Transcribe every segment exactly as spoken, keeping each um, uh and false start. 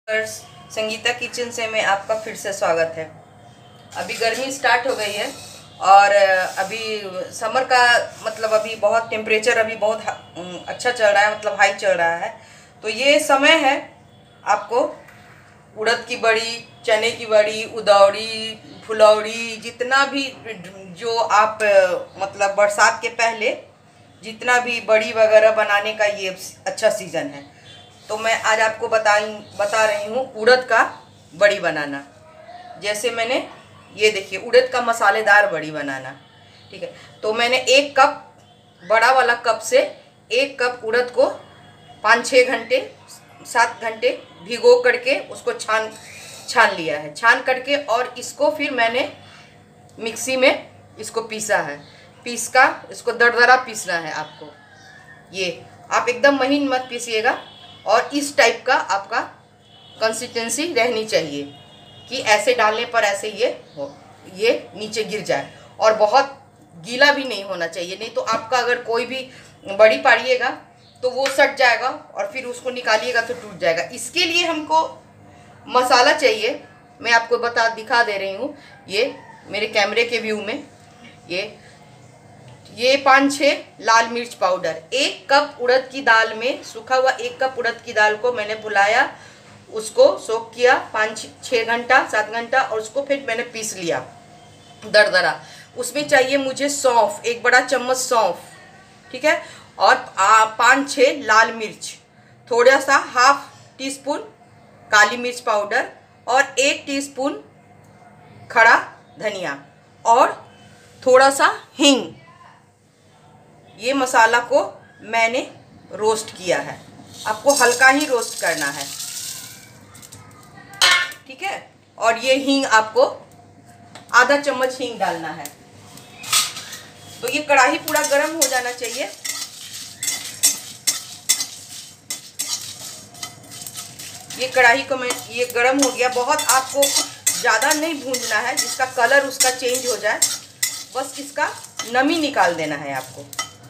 Sangeeta kitchen से मैं आपका फिर से स्वागत है। अभी गर्मी स्टार्ट हो गई है और अभी समर का मतलब अभी बहुत टेम्परेचर अभी बहुत अच्छा चल रहा है, मतलब हाई चल रहा है। तो ये समय है आपको उड़द की बड़ी, चने की बड़ी, उदौड़ी, फुलौड़ी, जितना भी जो आप मतलब बरसात के पहले जितना भी बड़ी वगैरह बनाने का ये अच्छा सीज़न है। तो मैं आज आपको बताई बता रही हूँ उड़द का बड़ी बनाना। जैसे मैंने ये देखिए उड़द का मसालेदार बड़ी बनाना, ठीक है। तो मैंने एक कप बड़ा वाला कप से एक कप उड़द को पाँच छः घंटे सात घंटे भिगो करके उसको छान छान लिया है, छान करके और इसको फिर मैंने मिक्सी में इसको पीसा है। पीस का इसको दरदरा पीसना है आपको। ये आप एकदम महीन मत पीसिएगा और इस टाइप का आपका कंसिस्टेंसी रहनी चाहिए कि ऐसे डालने पर ऐसे ये हो, ये नीचे गिर जाए। और बहुत गीला भी नहीं होना चाहिए, नहीं तो आपका अगर कोई भी बड़ी पाड़िएगा तो वो सट जाएगा और फिर उसको निकालिएगा तो टूट जाएगा। इसके लिए हमको मसाला चाहिए, मैं आपको बता दिखा दे रही हूँ। ये मेरे कैमरे के व्यू में ये ये पाँच छः लाल मिर्च पाउडर, एक कप उड़द की दाल में सूखा हुआ एक कप उड़द की दाल को मैंने फुलाया, उसको सोक किया पाँच छः घंटा सात घंटा और उसको फिर मैंने पीस लिया दरदरा। उसमें चाहिए मुझे सौंफ, एक बड़ा चम्मच सौंफ, ठीक है। और पाँच छः लाल मिर्च, थोड़ा सा हाफ टी स्पून काली मिर्च पाउडर और एक टीस्पून खड़ा धनिया और थोड़ा सा हींग। ये मसाला को मैंने रोस्ट किया है, आपको हल्का ही रोस्ट करना है, ठीक है। और ये हींग आपको आधा चम्मच हींग डालना है। तो ये कढ़ाई पूरा गर्म हो जाना चाहिए। ये कढ़ाई को मैं ये गर्म हो गया, बहुत आपको ज़्यादा नहीं भूनना है जिसका कलर उसका चेंज हो जाए, बस इसका नमी निकाल देना है आपको।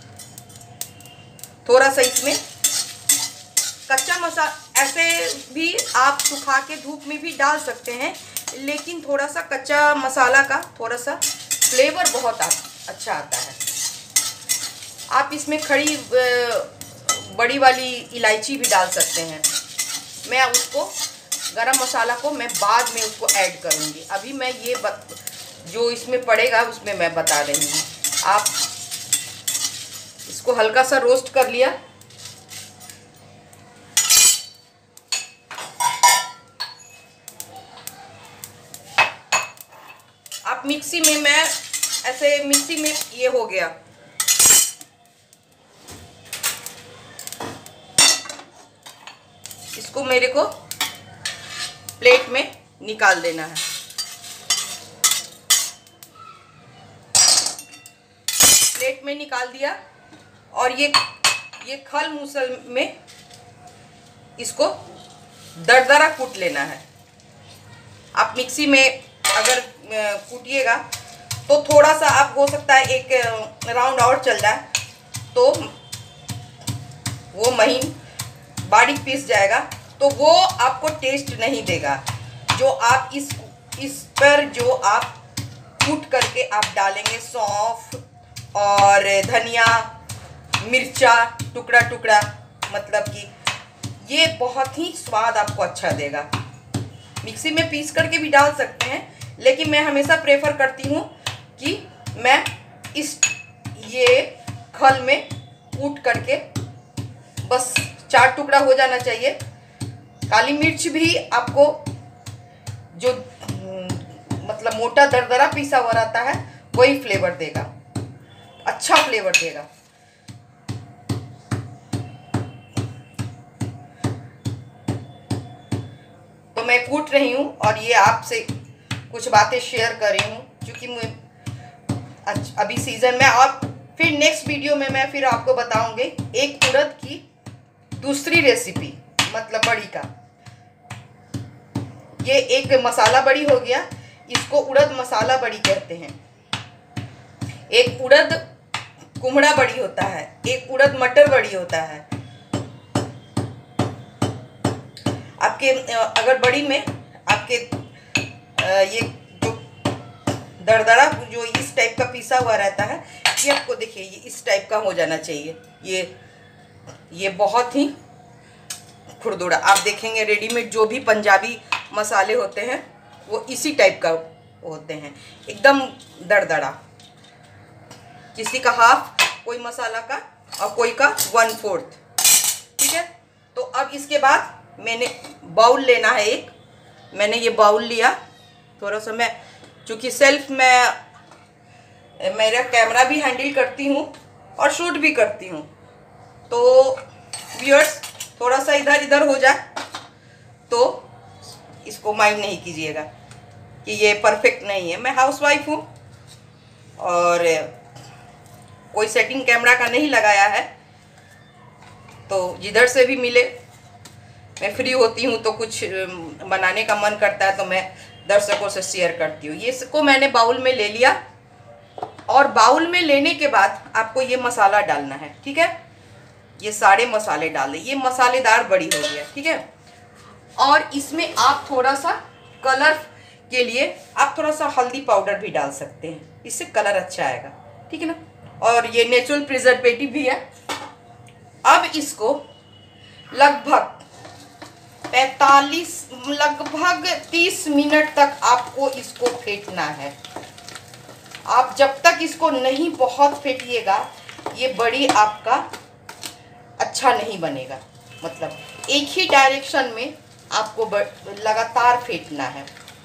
थोड़ा सा इसमें कच्चा मसाला ऐसे भी आप सुखा के धूप में भी डाल सकते हैं, लेकिन थोड़ा सा कच्चा मसाला का थोड़ा सा फ्लेवर बहुत अच्छा आता है। आप इसमें खड़ी बड़ी वाली इलायची भी डाल सकते हैं। मैं उसको गरम मसाला को मैं बाद में उसको ऐड करूँगी, अभी मैं ये बत, जो इसमें पड़ेगा उसमें मैं बता रही हूँ। आप इसको हल्का सा रोस्ट कर लिया, आप मिक्सी में मैं ऐसे मिक्सी में ये हो गया, इसको मेरे को प्लेट में निकाल देना है। प्लेट में निकाल दिया और ये ये खल मूसल में इसको दरदरा कूट लेना है। आप मिक्सी में अगर कूटिएगा तो थोड़ा सा आप हो सकता है एक राउंड और चल जाए तो वो महीन बारीक पीस जाएगा, तो वो आपको टेस्ट नहीं देगा। जो आप इस इस पर जो आप कूट करके आप डालेंगे सौंफ और धनिया मिर्चा टुकड़ा टुकड़ा, मतलब कि ये बहुत ही स्वाद आपको अच्छा देगा। मिक्सी में पीस करके भी डाल सकते हैं, लेकिन मैं हमेशा प्रेफर करती हूँ कि मैं इस ये खल में कूट करके बस चार टुकड़ा हो जाना चाहिए। काली मिर्च भी आपको जो मतलब मोटा दरदरा पीसा हुआ रहता है वही फ्लेवर देगा, अच्छा फ्लेवर देगा। तो मैं कूट रही हूँ और ये आपसे कुछ बातें शेयर कर रही हूँ, क्योंकि मैं अभी सीज़न में, और फिर नेक्स्ट वीडियो में मैं फिर आपको बताऊंगी एक उड़द की दूसरी रेसिपी, मतलब बड़ी का। ये एक मसाला बड़ी हो गया, इसको उड़द मसाला बड़ी कहते हैं। एक उड़द कुम्हड़ा बड़ी होता है, एक उड़द मटर बड़ी होता है। आपके अगर बड़ी में आपके ये जो दरदरा जो इस टाइप का पीसा हुआ रहता है, ये आपको देखिए ये इस टाइप का हो जाना चाहिए। ये ये बहुत ही खुरदुरा। आप देखेंगे रेडीमेड जो भी पंजाबी मसाले होते हैं वो इसी टाइप का होते हैं, एकदम दरदरा। किसी का हाफ कोई मसाला का और कोई का वन फोर्थ, ठीक है। तो अब इसके बाद मैंने बाउल लेना है एक। मैंने ये बाउल लिया, थोड़ा सा मैं चूँकि सेल्फ मैं मेरा कैमरा भी हैंडल करती हूँ और शूट भी करती हूँ, तो व्यूअर्स थोड़ा सा इधर इधर हो जाए तो इसको माइंड नहीं कीजिएगा कि ये परफेक्ट नहीं है। मैं हाउसवाइफ हूँ और कोई सेटिंग कैमरा का नहीं लगाया है, तो जिधर से भी मिले मैं फ्री होती हूँ तो कुछ बनाने का मन करता है तो मैं दर्शकों से शेयर करती हूँ। ये इसको मैंने बाउल में ले लिया और बाउल में लेने के बाद आपको ये मसाला डालना है, ठीक है। ये सारे मसाले डाल दें, ये मसालेदार बड़ी हो गया, ठीक है। और इसमें आप थोड़ा सा कलर के लिए आप थोड़ा सा हल्दी पाउडर भी डाल सकते हैं, इससे कलर अच्छा आएगा, ठीक है ना। और ये नेचुरल प्रिजर्वेटिव भी है। अब इसको लगभग पैंतालीस लगभग तीस मिनट तक आपको इसको फेंटना है। आप जब तक इसको नहीं बहुत फेंटिएगा ये बड़ी आपका अच्छा नहीं बनेगा। मतलब एक ही डायरेक्शन में आपको लगातार फेंटना है।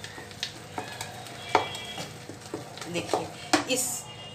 देखिए इस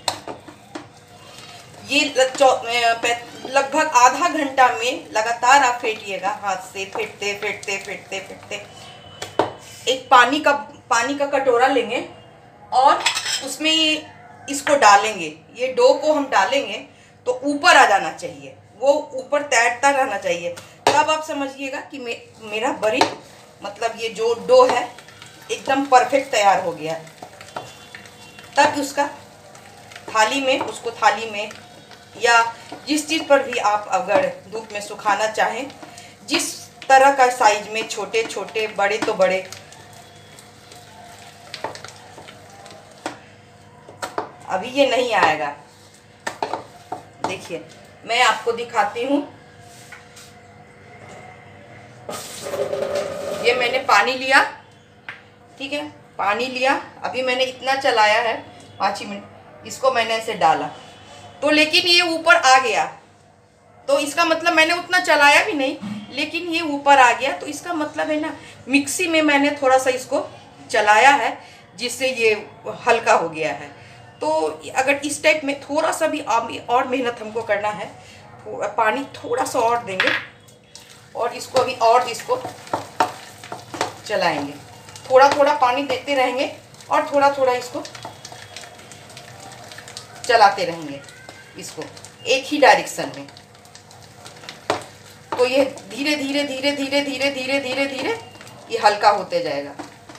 ये लगभग आधा घंटा में लगातार आप फेंटिएगा, हाथ से फेंटते फेंटते फेंटते फेंटते। एक पानी का पानी का कटोरा लेंगे और उसमें ये इसको डालेंगे। ये डो को हम डालेंगे तो ऊपर आ जाना चाहिए, वो ऊपर तैरता रहना चाहिए। तब आप समझिएगा कि मे, मेरा बड़ी मतलब ये जो डो है एकदम परफेक्ट तैयार हो गया है। तब उसका थाली में उसको थाली में या जिस चीज़ पर भी आप अगर धूप में सुखाना चाहें, जिस तरह का साइज में, छोटे छोटे बड़े तो बड़े। अभी ये नहीं आएगा, देखिए मैं आपको दिखाती हूँ। ये मैंने पानी लिया, ठीक है, पानी लिया। अभी मैंने इतना चलाया है पाँच ही मिनट, इसको मैंने ऐसे डाला तो लेकिन ये ऊपर आ गया, तो इसका मतलब मैंने उतना चलाया भी नहीं लेकिन ये ऊपर आ गया। तो इसका मतलब है ना मिक्सी में मैंने थोड़ा सा इसको चलाया है जिससे ये हल्का हो गया है। तो अगर इस टाइप में थोड़ा सा भी और मेहनत हमको करना है, पानी थोड़ा सा और देंगे और इसको अभी और इसको चलाएंगे। थोड़ा थोड़ा पानी देते रहेंगे और थोड़ा थोड़ा इसको चलाते रहेंगे, इसको एक ही डायरेक्शन में। तो ये धीरे धीरे धीरे धीरे धीरे धीरे धीरे धीरे ये हल्का होते जाएगा।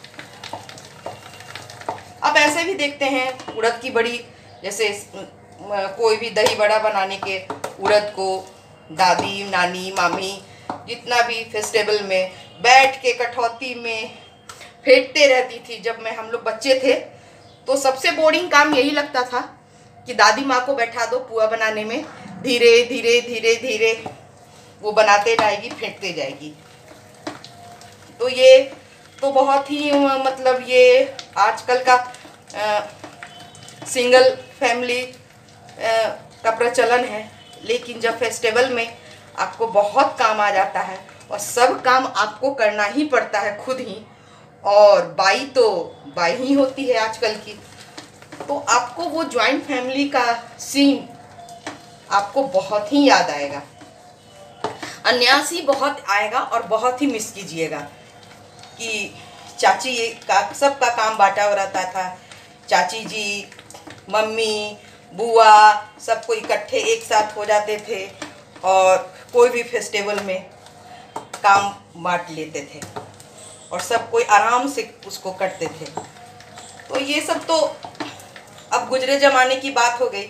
आप ऐसे भी देखते हैं उड़द की बड़ी, जैसे कोई भी दही बड़ा बनाने के उड़द को दादी नानी मामी जितना भी फेस्टिवल में बैठ के कठौती में फेंटते रहती थी। जब मैं हम लोग बच्चे थे तो सबसे बोरिंग काम यही लगता था कि दादी माँ को बैठा दो पुआ बनाने में, धीरे धीरे धीरे धीरे वो बनाते जाएगी, फेंटते जाएगी। तो ये तो बहुत ही मतलब ये आजकल का आ, सिंगल फैमिली आ, का प्रचलन है। लेकिन जब फेस्टिवल में आपको बहुत काम आ जाता है और सब काम आपको करना ही पड़ता है खुद ही, और बाई तो बाई ही होती है आजकल की, तो आपको वो जॉइंट फैमिली का सीन आपको बहुत ही याद आएगा, अन्यासी बहुत आएगा और बहुत ही मिस कीजिएगा कि चाची ये का सबका काम बांटा हो रहता था। चाची जी, मम्मी, बुआ सबको इकट्ठे एक साथ हो जाते थे और कोई भी फेस्टिवल में काम बांट लेते थे और सब कोई आराम से उसको करते थे। तो ये सब तो अब गुजरे ज़माने की बात हो गई।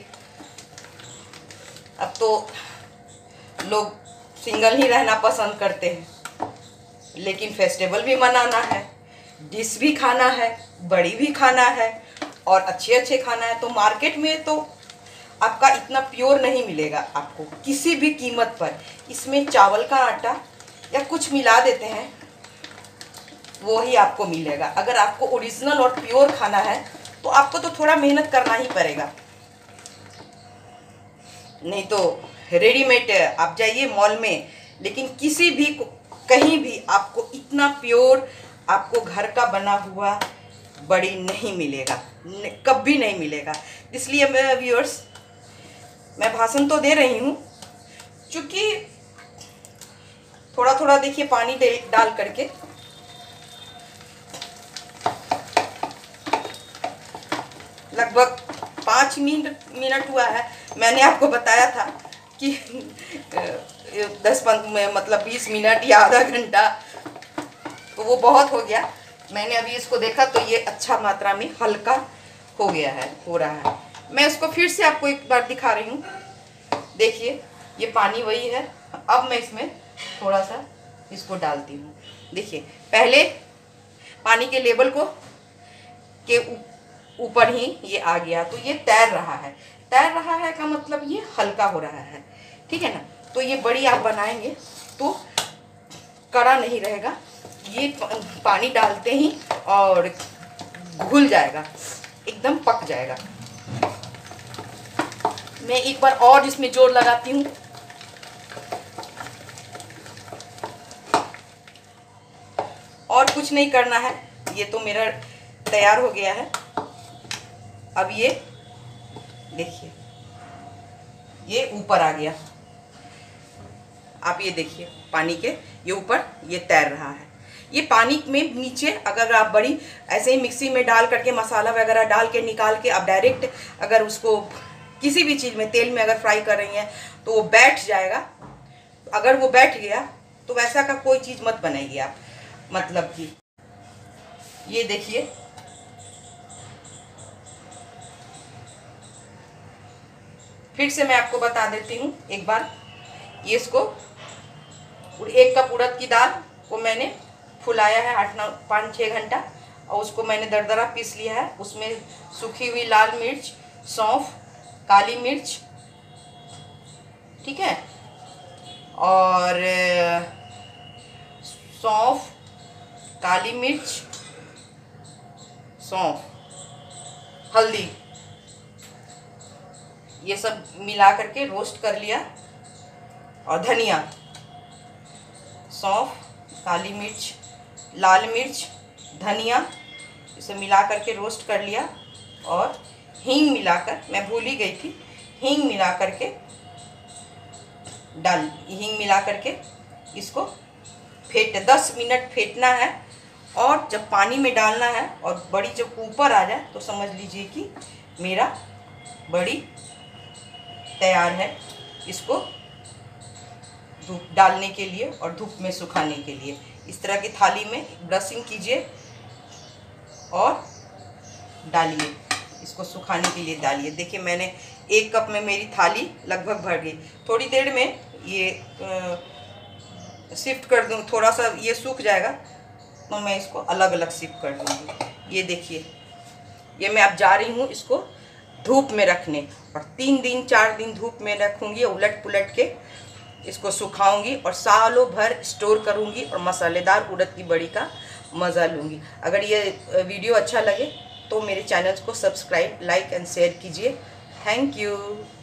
अब तो लोग सिंगल ही रहना पसंद करते हैं। लेकिन फेस्टिवल भी मनाना है, डिश भी खाना है, बड़ी भी खाना है और अच्छे अच्छे खाना है। तो मार्केट में तो आपका इतना प्योर नहीं मिलेगा आपको किसी भी कीमत पर। इसमें चावल का आटा या कुछ मिला देते हैं, वो ही आपको मिलेगा। अगर आपको ओरिजिनल और प्योर खाना है तो आपको तो थोड़ा मेहनत करना ही पड़ेगा, नहीं तो रेडीमेड आप जाइए मॉल में, लेकिन किसी भी कहीं भी आपको इतना प्योर आपको घर का बना हुआ बड़ी नहीं मिलेगा, कभी नहीं मिलेगा। इसलिए मैं व्यूअर्स, मैं भाषण तो दे रही हूँ, क्योंकि थोड़ा थोड़ा देखिए पानी डाल करके लगभग पाँच मिनट मिनट हुआ है। मैंने आपको बताया था कि दस पंद्रह मतलब बीस मिनट या आधा घंटा, तो वो बहुत हो गया। मैंने अभी इसको देखा तो ये अच्छा मात्रा में हल्का हो गया है, हो रहा है। मैं इसको फिर से आपको एक बार दिखा रही हूँ। देखिए ये पानी वही है। अब मैं इसमें थोड़ा सा इसको डालती हूँ। देखिए पहले पानी के लेवल को के ऊपर ही ये आ गया, तो ये तैर रहा है। तैर रहा है का मतलब ये हल्का हो रहा है, ठीक है ना। तो ये बड़ी आप बनाएंगे तो कड़ा नहीं रहेगा, ये पानी डालते ही और घुल जाएगा, एकदम पक जाएगा। मैं एक बार और इसमें जोर लगाती हूँ। और कुछ नहीं करना है, ये तो मेरा तैयार हो गया है। अब ये देखिए ये ऊपर आ गया, आप ये देखिए पानी के ये ऊपर ये तैर रहा है। ये पानी में नीचे अगर आप बड़ी ऐसे ही मिक्सी में डाल करके मसाला वगैरह डाल के निकाल के आप डायरेक्ट अगर उसको किसी भी चीज़ में तेल में अगर फ्राई कर रही हैं तो वो बैठ जाएगा। अगर वो बैठ गया तो वैसा का कोई चीज़ मत बनाइए आप, मतलब कि ये देखिए फिर से मैं आपको बता देती हूँ एक बार। ये इसको एक कप उड़द की दाल को मैंने फुलाया है आठ नौ पाँच छः घंटा, और उसको मैंने दरदरा पीस लिया है। उसमें सूखी हुई लाल मिर्च, सौंफ, काली मिर्च, ठीक है, और सौंफ, काली मिर्च, सौंफ, हल्दी, ये सब मिला करके रोस्ट कर लिया। और धनिया, सौंफ, काली मिर्च, लाल मिर्च, धनिया, इसे मिला करके रोस्ट कर लिया। और हींग मिलाकर, मैं भूल ही गई थी, हींग मिला करके डाल हींग मिला करके इसको फेंट दस मिनट फेंटना है। और जब पानी में डालना है और बड़ी जब ऊपर आ जाए तो समझ लीजिए कि मेरा बड़ी तैयार है। इसको धूप डालने के लिए और धूप में सुखाने के लिए इस तरह की थाली में ब्रशिंग कीजिए और डालिए, इसको सुखाने के लिए डालिए। देखिए मैंने एक कप में मेरी थाली लगभग भर गई। थोड़ी देर में ये शिफ्ट कर दूँ, थोड़ा सा ये सूख जाएगा तो मैं इसको अलग अलग शिफ्ट कर दूँगी। ये देखिए ये मैं अब जा रही हूँ इसको धूप में रखने, और तीन दिन चार दिन धूप में रखूँगी, उलट पुलट के इसको सुखाऊंगी और सालों भर स्टोर करूँगी और मसालेदार उड़द की बड़ी का मज़ा लूँगी। अगर ये वीडियो अच्छा लगे तो मेरे चैनल को सब्सक्राइब, लाइक एंड शेयर कीजिए। Thank you.